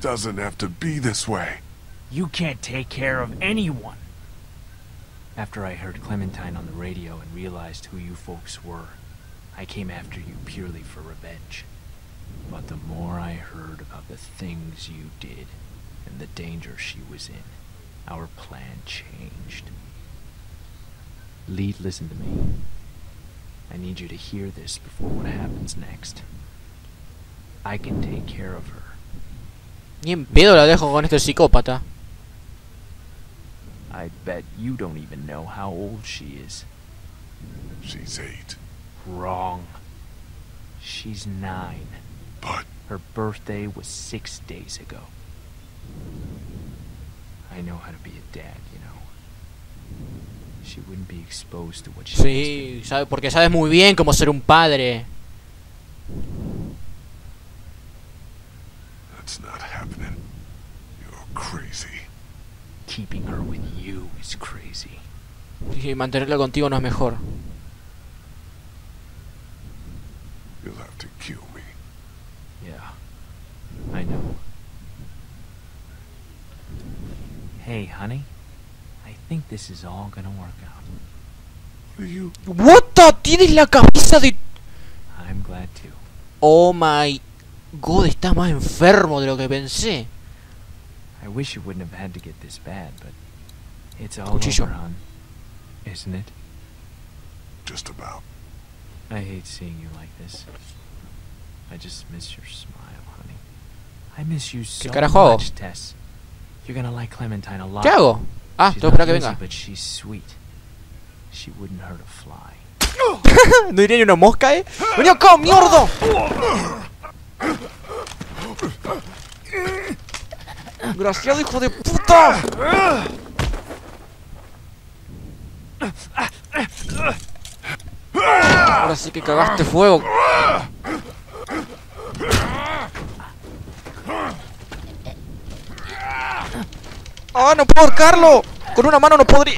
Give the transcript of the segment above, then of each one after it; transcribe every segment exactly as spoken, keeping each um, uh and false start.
doesn't have to be this way. You can't take care of anyone. After I heard Clementine on the radio and realized who you folks were, I came after you purely for revenge. But the more I heard about the things you did and the danger she was in, our plan changed. Lee, listen to me. I need you to hear this before what happens next. I can take care of her. Ni en pedo la dejo con este psicópata. I bet you don't even know how old she is. She's eight. Wrong. She's nine. But her birthday was six days ago. I know how to be a dad, you know. She wouldn't be exposed to what she Sí, sabe, porque sabes muy bien cómo ser un padre. That's not happening. You're crazy. Keeping her with you is crazy. Y mantenerla contigo no es mejor. You'll have to kill me. Yeah, I know. Hey, honey, I think this is all gonna work out. What are you? What the? Tienes la cabeza de... I'm glad to. Oh my God, estás más enfermo de lo que pensé. I wish it wouldn't have had to get this bad, but it's all Cuchillo. over, hon. Isn't it? Just about. I hate seeing you like this. I just miss your smile, honey. I miss you so carajo hago? much, Tess. You're gonna like Clementine a lot. ¿Qué hago? Ah, She's tengo que esperar not que easy, venga. but she's sweet. She wouldn't hurt a fly. ¿No iría ni una mosca, eh? ¡Vení acá, mierda! ¡Desgraciado hijo de puta! Ahora sí que cagaste fuego. ¡Ah, no puedo ahorcarlo! Con una mano no podría.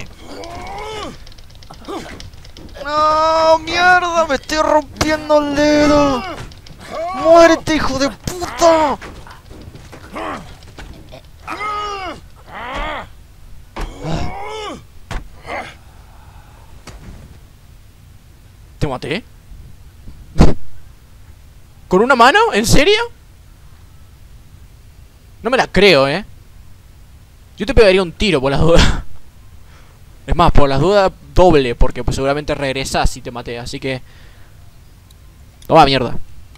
¡No, mierda! ¡Me estoy rompiendo el dedo! ¡Muérete, hijo de puta! ¿Te maté? ¿Con una mano? ¿En serio? No me la creo, eh. Yo te pegaría un tiro por las dudas. Es más, por las dudas doble, porque pues seguramente regresás si te maté, así que... Toma, mierda.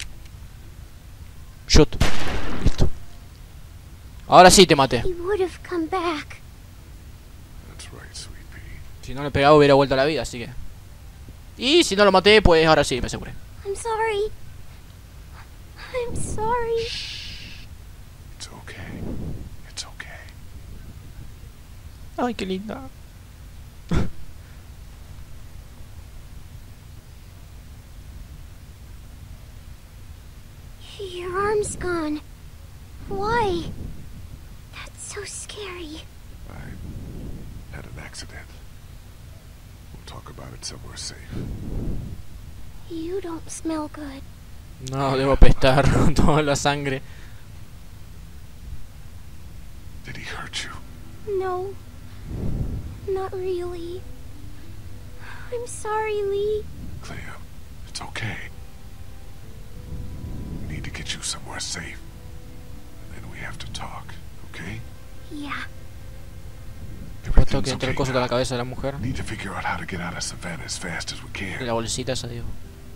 Shoot. Listo. Ahora sí te maté. He would have come back. That's right, sweet pea. Si no le pegaba hubiera vuelto a la vida, así que... Y si no lo maté, pues ahora sí me aseguré. I'm sorry. I'm sorry. It's okay. It's okay. Ay, qué linda. Your arm's gone. Why? That's so scary. I had an accident. We'll talk about it somewhere safe. You don't smell good. No, debo apestar toda la sangre. Did he hurt you? No. Not really. I'm sorry, Lee. Clem, it's okay. We need to get you somewhere safe. And then we have to talk, okay? Yeah. Puesto que entre el coso de la cabeza de la mujer. We need to figure out how to get out of Savannah as fast as we can. La bolsita esa, digo.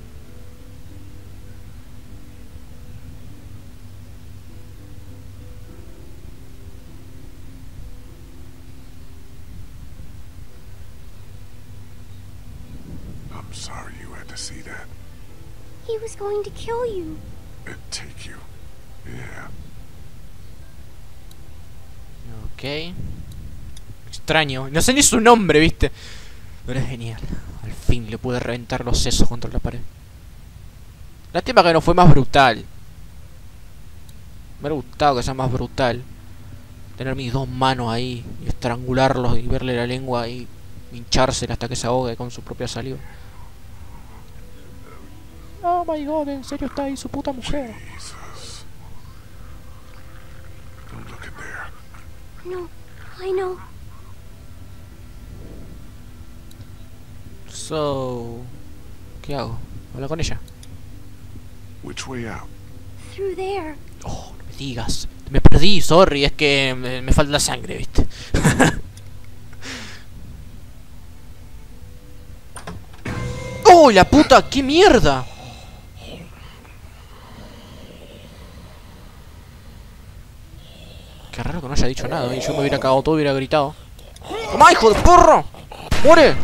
I'm sorry you had to see that. He was going to kill you. It'd take you. Yeah. Ok. Extraño. No sé ni su nombre, ¿viste? Pero es genial. Al fin le pude reventar los sesos contra la pared. Lástima que no fue más brutal. Me hubiera gustado que sea más brutal. Tener mis dos manos ahí y estrangularlos y verle la lengua y hinchársela hasta que se ahogue con su propia saliva. Oh my god, en serio está ahí su puta mujer. Jesus. No, I know. So... ¿Qué hago? Habla con ella. Which way out? Through there. Oh, no me digas. Me perdí, sorry, es que me, me falta la sangre, ¿viste? ¡Oh, la puta! ¡Qué mierda! Qué raro que no haya dicho nada, y yo me hubiera cagado todo, hubiera gritado. ¡Toma, hijo de porro! ¡Muere!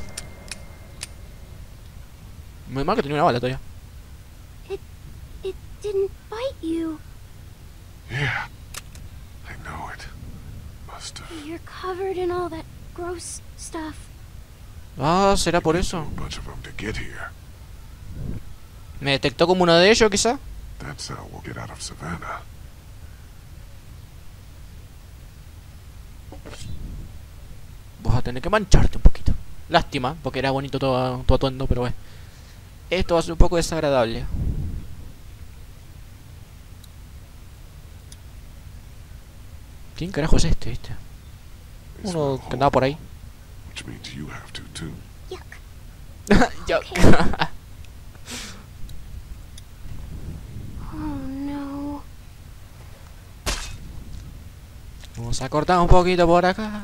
Muy mal que tenía una bala todavía. It, it didn't bite you. Yeah. I know it. Must have. You're covered in all that gross stuff. Ah, ¿será por eso? A bunch of them to get here. ¿Me detectó como uno de ellos, quizá? That's how we'll get out of Savannah. Vas a tener que mancharte un poquito. Lástima, porque era bonito todo tu atuendo, pero bueno. Esto va a ser un poco desagradable. ¿Quién carajo es este, viste? It's Uno my que andaba por ahí. home, which means you have to too. Yuck. Ya. Oh no. Vamos a cortar un poquito por acá.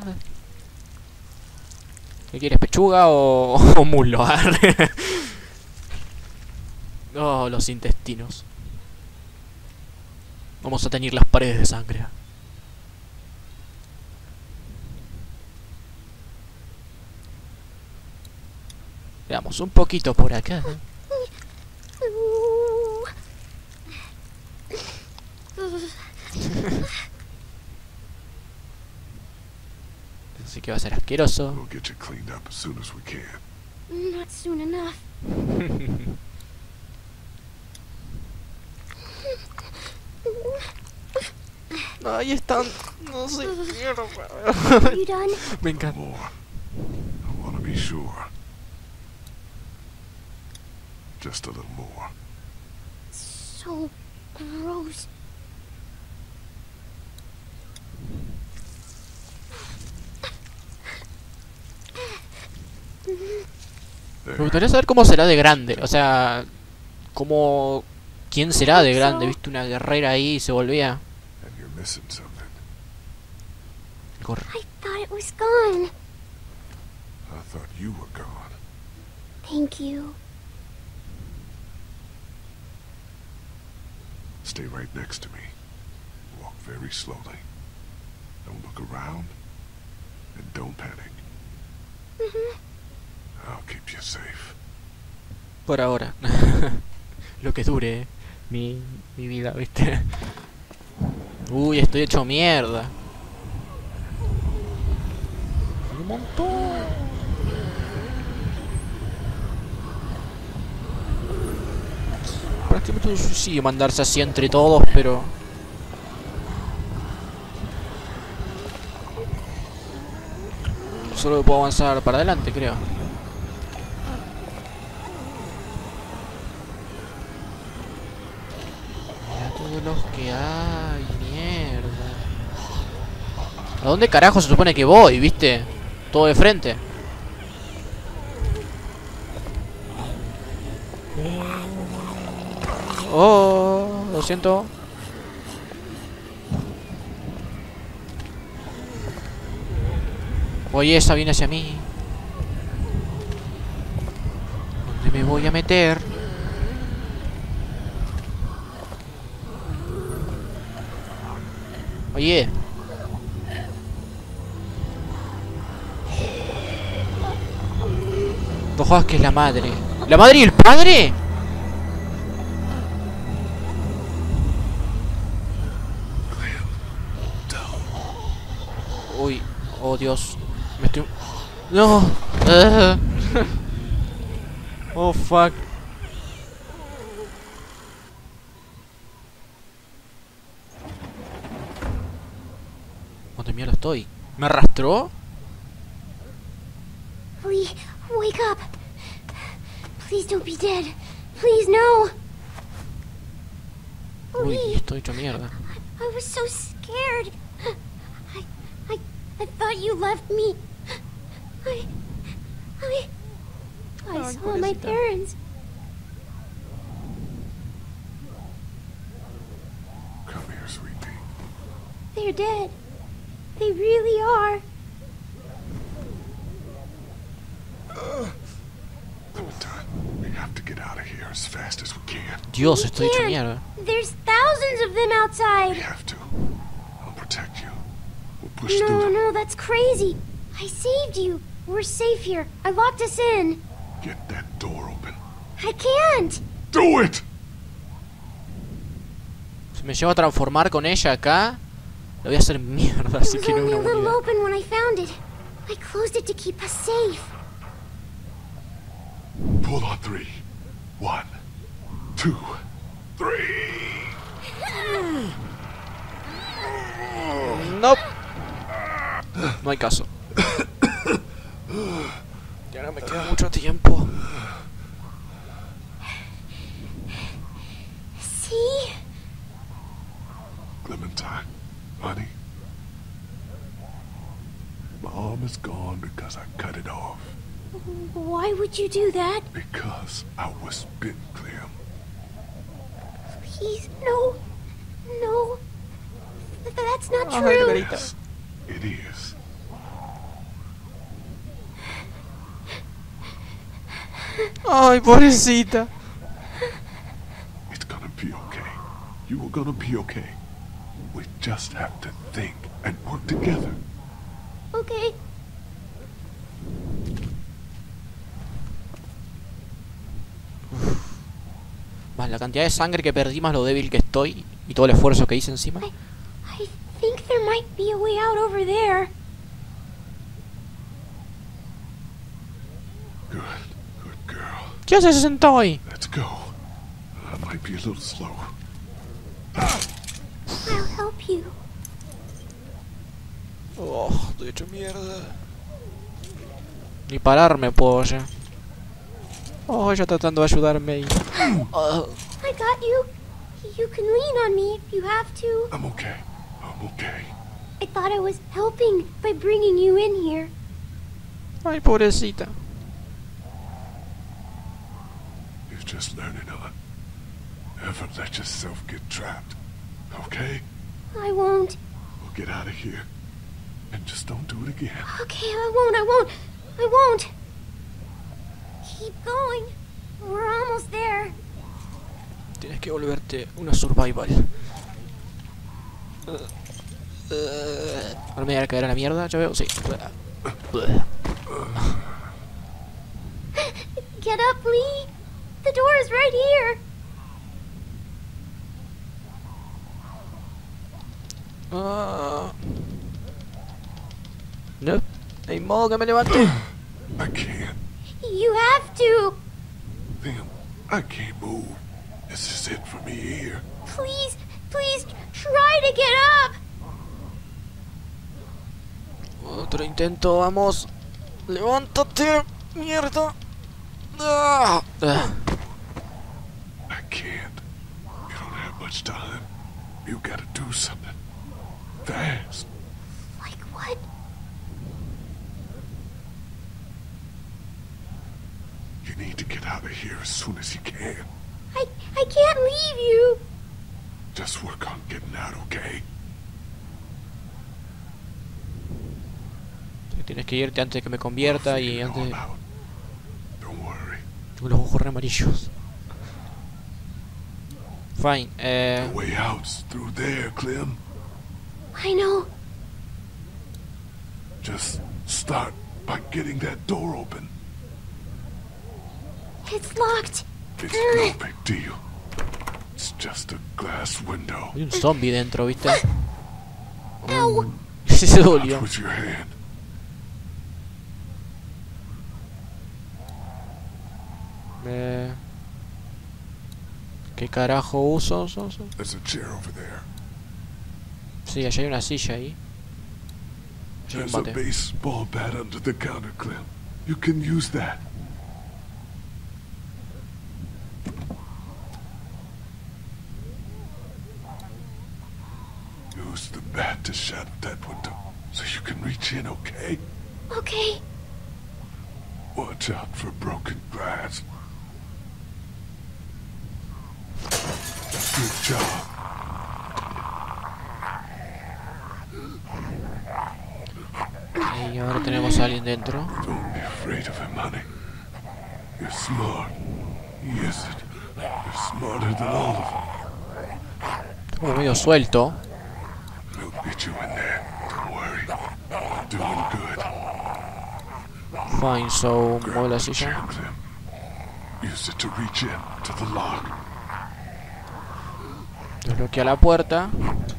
¿Qué quieres, pechuga o, o muslo? Oh, los intestinos. Vamos a teñir las paredes de sangre. Veamos un poquito por acá. Ooh. Así que va a ser asqueroso. We'll get you cleaned up as soon as we can. Not soon enough. Ahí están. No sé. Are you done? Me encanta. More. I want to be sure. Just a little more. So gross. Me There. gustaría saber cómo será de grande. O sea, cómo. ¿Quién será de grande? ¿Viste una guerrera ahí y se volvía? And you're missing something. Corre. I thought it was gone. I thought you were gone. Thank you. Stay right next to me. Walk very slowly. Don't look around. And don't panic. Mhm. I'll keep you safe. Por ahora. Lo que dure mi, mi vida, ¿viste? Uy, estoy hecho mierda. Hay un montón. Prácticamente un suicidio mandarse así entre todos, pero... Solo puedo avanzar para adelante, creo. Mira todos los que hay, mierda. ¿A dónde carajo se supone que voy, viste? Todo de frente. Oh, lo siento. Oye, esa viene hacia mí. ¿Dónde me voy a meter? Oye. No jodas que es la madre. ¿La madre y el padre? Uy, oh Dios. Me estoy... No. Uh. Oh fuck. ¿Dónde mierda estoy? ¿Me arrastró? Lee, wake up. Please don't be dead. Please, no. Uy, Lee, estoy hecho mierda. I was so scared. I, I thought you left me. I... I... I Ay, saw my pobrecita. parents. Come here, sweetie. They're dead. They really are. Clementine, we have to get out of here as fast as we can. Dios, We estoy hecho can't. mierda. There's thousands of them We outside. have to. I'll protect you. We'll push No, through them. no, that's crazy. I saved you. We're safe here. I locked us in. Get that door open. I can't. Do it! Si me llevo a transformar con ella acá, lo voy a hacer mierda, It así was que no es only una a buena little idea. open when I found it. I closed it to keep us safe. Pull on three. One, two, three. Nope. No hay caso. Ya no me queda mucho tiempo. See? Clementine, honey. My arm is gone because I cut it off. Why would you do that? Because I was bitten, Clem. Please, no. No. Th- That's not Ay, true. Margarita. Yes, it is. Ay, pobrecita. It's gonna be okay. You are gonna be okay. We just have to think and work together. Okay. Más la cantidad de sangre que perdí, más lo débil que estoy y todo el esfuerzo que hice encima. I, I think there might be a way out over there. Good, good girl. ¿Qué haces sentado ahí? Let's go. I might be a little slow. I'll help you. Oh, estoy hecho mierda. Ni pararme puedo ya. Oh, ella tratando de ayudarme ahí. Oh, I got you. You can lean on me if you have to. I'm okay. I'm okay. I thought I was helping by bringing you in here. ay, pobrecita. You're just learning on. Never let yourself get trapped. Okay? I won't. We'll get out of here. And just don't do it again. Okay, I won't. I won't. I won't. Keep going. We're almost there. Tienes que volverte una survival. Uh, uh, Ahora me voy a caer a la mierda, ya veo, sí. Get up, Lee. The door is right here. Ah. No, hay modo que me levante. I can't. You have to. Damn, I can't move. This is it for me here. Please, please try to get up. Otro intento, vamos. Levántate, mierda. Ah. Ah. I can't. You don't have much time. You gotta do something. Fast. Like what? You need to get out of here as soon as you can. I I can't leave you. Just work on getting out, okay? Tienes que irte antes de que me convierta y Figure it antes all de... out. Don't worry. Tengo los ojos re amarillos. Fine, eh... The way out's through there, Clem. I know. Just start by getting that door open. It's locked. It's no big deal. It's just a glass window. Hay un zombie dentro, ¿viste? Ow. Sí se dolió. Out with your hand. Eh... ¿Qué carajo uso? So- so- There's a chair over there. Sí, allá hay una silla ahí. Allá hay un There's a bate. baseball bat under the counter, Clem. You can use that. Use the bat to shatter that window so you can reach in, okay? Okay. Watch out for broken glass. Good job. Y ahora tenemos a alguien dentro. Don't be afraid of him, honey. You're smart. Yes, it. You're smarter than all of them. Está como medio suelto. We'll get you in there. Don't worry. You're doing good. Fine, so mueve la silla. Chain, Clem. Use it to reach in to the lock. Desbloquea la puerta.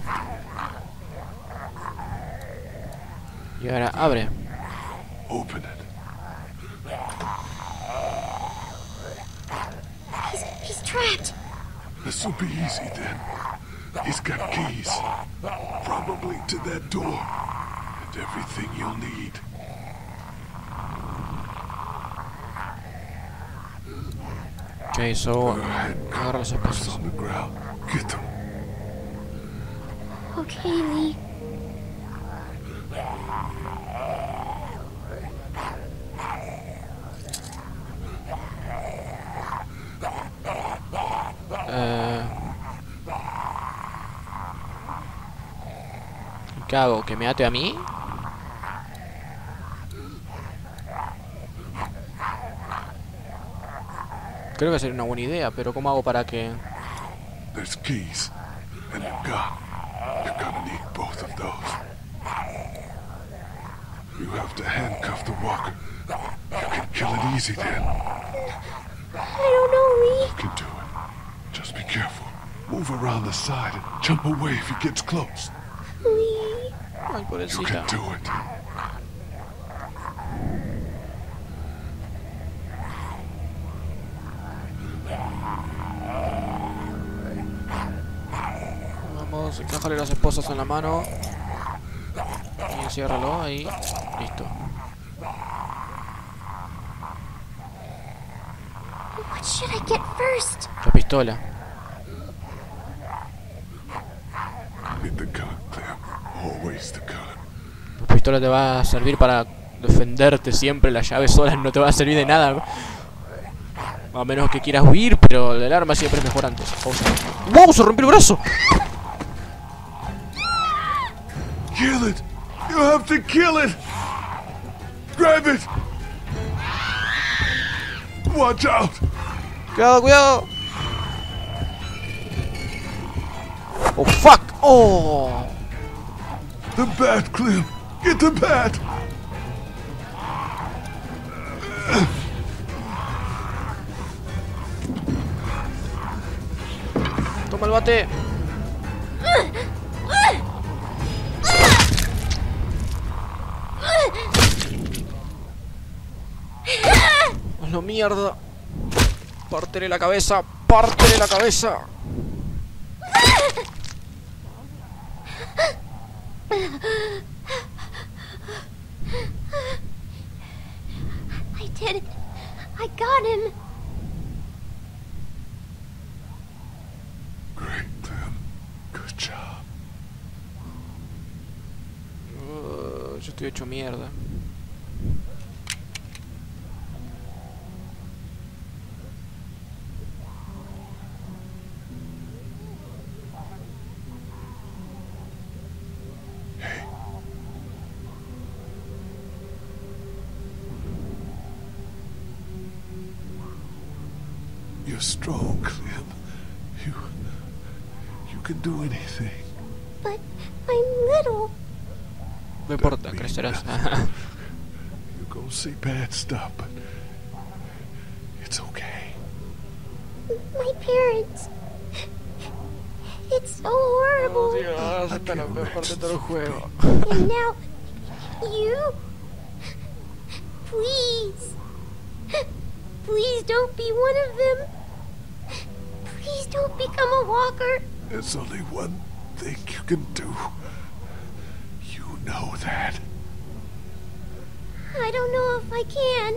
Y ahora abre. Open it. He's, he's trapped. This'll be easy then. He's got keys. Probably to that door. And everything you'll need. Ok, so Go ahead. agarra las It's esposas. on the ground. Get them. Okay, Lee. Eh... ¿Qué hago? ¿Que me ate a mí? Creo que sería una buena idea, pero ¿cómo hago para que...? There's keys. And a gun. You're gonna need both of those. You have to handcuff the walker. You can kill it easy then. I don't know, Lee. You can do it. Just be careful. Move around the side and jump away if he gets close. Lee. Ay, You pobrecita. can do it. Vamos, encájale las esposas en la mano. Y enciérralo ahí. Listo. What should I get first? La pistola. Get the gun, Clem. Always the gun. La pistola te va a servir para defenderte siempre. La llave sola no te va a servir de nada. A menos que quieras huir, pero el arma siempre es mejor antes. ¡Wow! ¡Se rompió el brazo! Kill it! You have to kill it! Grab it! Watch out! ¡Cuidado, cuidado! ¡Oh, fuck! ¡Oh! The bat, Clem! Get the bat! ¡Toma el bate! ¡Hazlo mierda! ¡Pártele la cabeza! ¡Pártele la cabeza! I did it. I got him. Great, Clem. Good job. Uh, yo estoy hecho mierda. You're strong, Clem. You... You can do anything. But I'm little. No importa, crecerás. You're gonna see bad stuff, but... It's okay. My parents. It's so horrible. Dios, esta es la peor parte de todo el juego. And now, you? Please. Please don't be one of them. Please don't become a walker. There's only one thing you can do. You know that. I don't know if I can.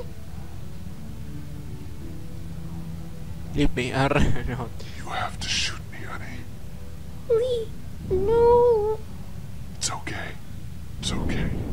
Leave me, arre, no. You have to shoot me, honey. Lee, no. It's okay. It's okay.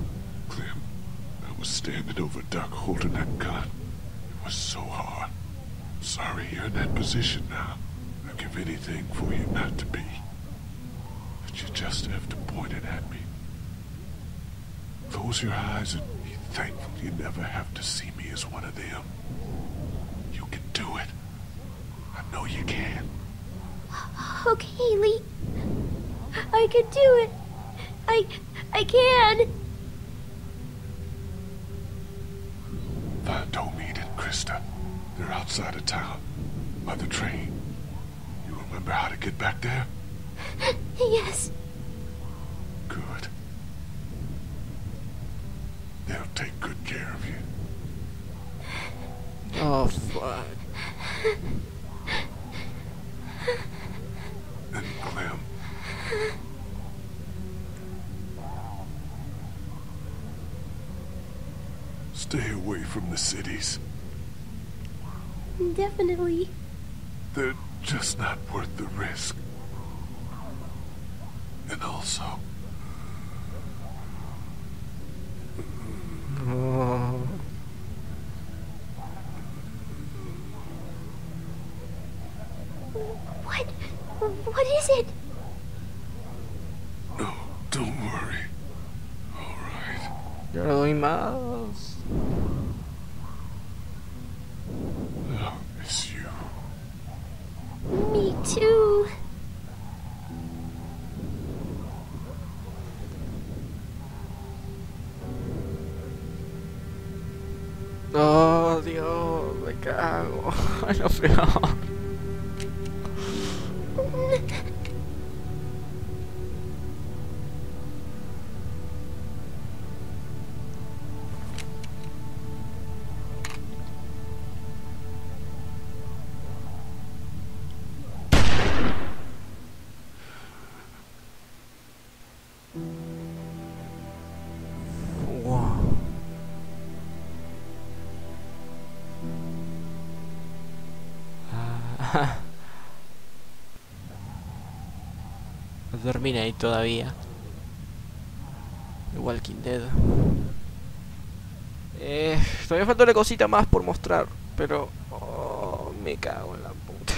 standing over Doc holding that gun. It was so hard. I'm sorry you're in that position now. I'd give anything for you not to be. But you just have to point it at me. Close your eyes and be thankful you never have to see me as one of them. You can do it. I know you can. Okay, Lee. I can do it. I... I can. Find Tomid and Krista. They're outside of town. By the train. You remember how to get back there? Yes. Good. They'll take good care of you. Oh, fuck. And Clem. Stay away from the cities. Definitely. They're just not worth the risk. And also, Oh. What? What is it? no, don't worry. All right. Yo no doy más. I'll miss you. Me too. Oh, Dios, me cago. Lo peor. Wow. Ah. No termina ahí todavía. The Walking Dead. Eh, todavía falta una cosita más por mostrar, pero oh, me cago en la puta.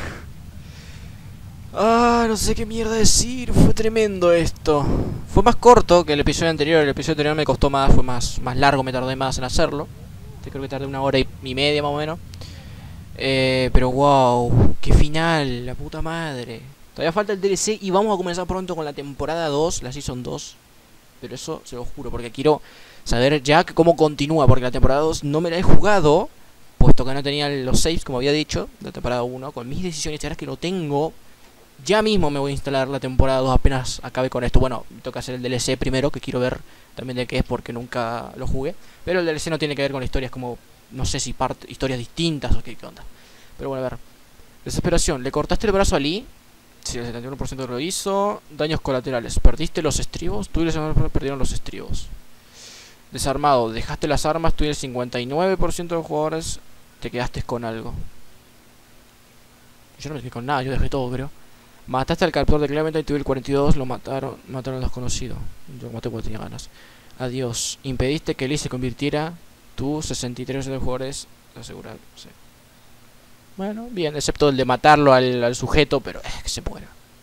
Ah, no sé qué mierda decir. Fue tremendo esto. Fue más corto que el episodio anterior. El episodio anterior me costó más, fue más, más largo, me tardé más en hacerlo. Este creo que tardé una hora y, y media más o menos. Eh, pero wow, qué final, la puta madre. Todavía falta el D L C y vamos a comenzar pronto con la temporada dos, la Season dos. Pero eso se lo juro, porque quiero saber ya cómo continúa, porque la temporada dos no me la he jugado, puesto que no tenía los saves, como había dicho, de la temporada uno. Con mis decisiones, ahora que lo tengo, ya mismo me voy a instalar la temporada dos apenas acabe con esto. Bueno, me toca hacer el D L C primero, que quiero ver también de qué es, porque nunca lo jugué. Pero el D L C no tiene que ver con historias como, no sé si part historias distintas o qué, qué onda. Pero bueno, a ver. Desesperación. ¿Le cortaste el brazo a Lee? Sí, el setenta y uno por ciento lo hizo. Daños colaterales. ¿Perdiste los estribos? Tú y los demás perdieron los estribos. Desarmado. ¿Dejaste las armas? Tú y el cincuenta y nueve por ciento de los jugadores te quedaste con algo. Yo no me quedé con nada, yo dejé todo, creo. Mataste al captor de Clementine, tuve el cuarenta y dos, lo mataron, mataron al desconocido. Yo lo maté porque tenía ganas. Adiós. Impediste que Lee se convirtiera. Tú, sesenta y tres por ciento de los jugadores, asegurar, sí. Bueno, bien, excepto el de matarlo al, al sujeto, pero es que se muera.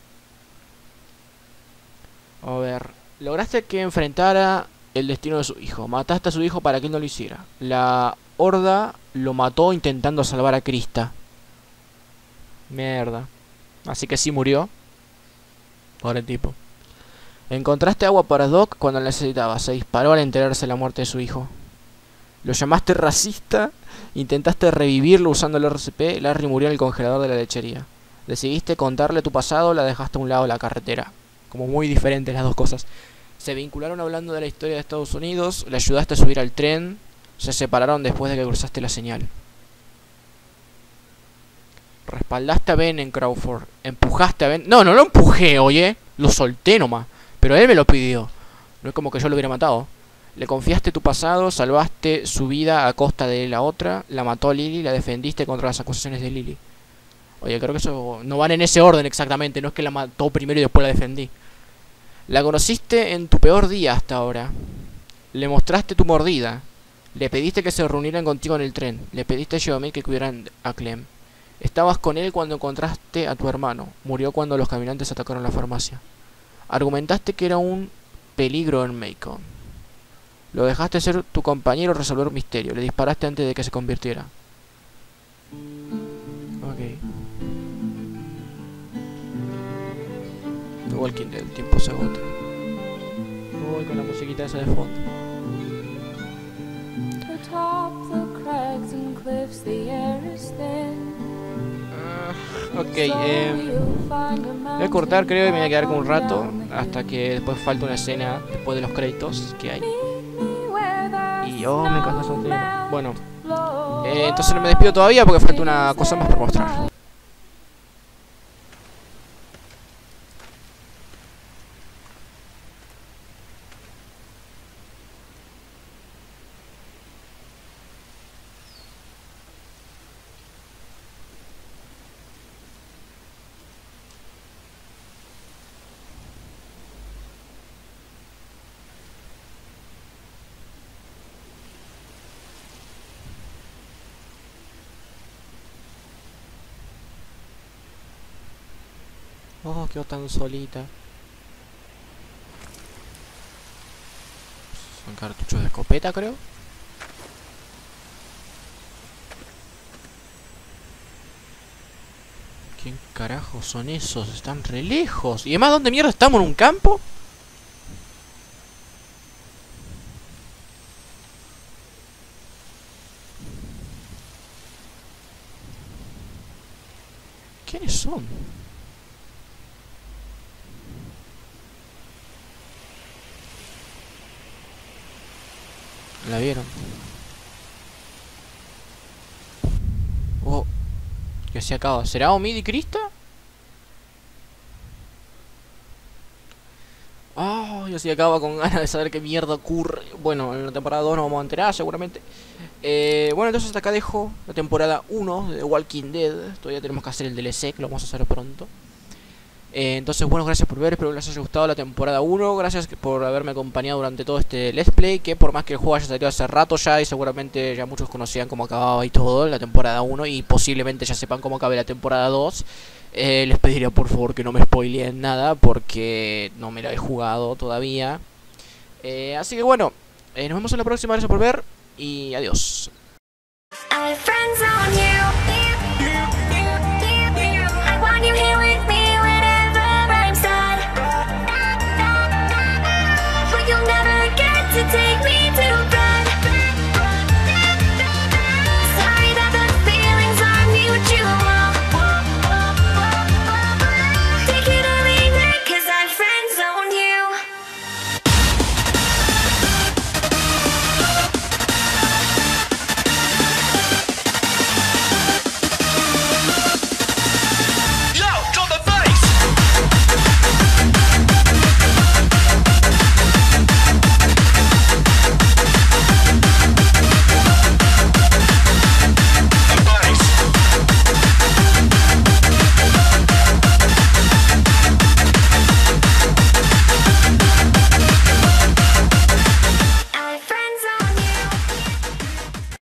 A ver, lograste que enfrentara el destino de su hijo. Mataste a su hijo para que él no lo hiciera. La horda lo mató intentando salvar a Krista. Mierda. Así que sí murió. Pobre tipo. Encontraste agua para Doc cuando la necesitaba. Se disparó al enterarse de la muerte de su hijo. Lo llamaste racista. Intentaste revivirlo usando el R C P. Larry murió en el congelador de la lechería. Decidiste contarle tu pasado. La dejaste a un lado de la carretera. Como muy diferentes las dos cosas. Se vincularon hablando de la historia de Estados Unidos. Le ayudaste a subir al tren. Se separaron después de que cruzaste la señal. Respaldaste a Ben en Crawford. Empujaste a Ben. No, no lo empujé, oye. Lo solté nomás. Pero él me lo pidió. No es como que yo lo hubiera matado. Le confiaste tu pasado. Salvaste su vida a costa de la otra. La mató a Lily. La defendiste contra las acusaciones de Lily. Oye, creo que eso no van en ese orden exactamente. No es que la mató primero y después la defendí. La conociste en tu peor día hasta ahora. Le mostraste tu mordida. Le pediste que se reunieran contigo en el tren. Le pediste a Geomid que cuidaran a Clem. Estabas con él cuando encontraste a tu hermano. Murió cuando los caminantes atacaron la farmacia. Argumentaste que era un peligro en Macon. Lo dejaste ser tu compañero resolver un misterio. Le disparaste antes de que se convirtiera. Ok. The Walking Dead, el tiempo se agota. Voy con la musiquita esa de fondo. Uh, ok, eh, voy a cortar, creo, y me voy a quedar con un rato. Hasta que después falta una escena después de los créditos que hay. Y oh, me encanta esa escena. Bueno, eh, entonces no me despido todavía porque falta una cosa más por mostrar. Oh, quedó tan solita. Son cartuchos de escopeta, creo. ¿Quién carajo son esos? Están re lejos. Y además, ¿dónde mierda estamos? ¿En un campo? ¿Quiénes son? ¿La vieron? Oh, que se acaba. ¿Será Omid y Krista? Oh, yo sí acaba con ganas de saber qué mierda ocurre. Bueno, en la temporada dos nos vamos a enterar seguramente. eh, Bueno, entonces hasta acá dejo la temporada uno de The Walking Dead. Todavía tenemos que hacer el D L C, que lo vamos a hacer pronto. Eh, entonces, bueno, gracias por ver, espero que les haya gustado la temporada uno. Gracias por haberme acompañado durante todo este Let's Play, que por más que el juego haya salido hace rato ya, y seguramente ya muchos conocían cómo acababa y todo la temporada uno, y posiblemente ya sepan cómo acabe la temporada dos, eh, les pediría por favor que no me spoileen nada, porque no me la he jugado todavía. eh, Así que bueno, eh, nos vemos en la próxima, gracias por ver y adiós. I have friends on you.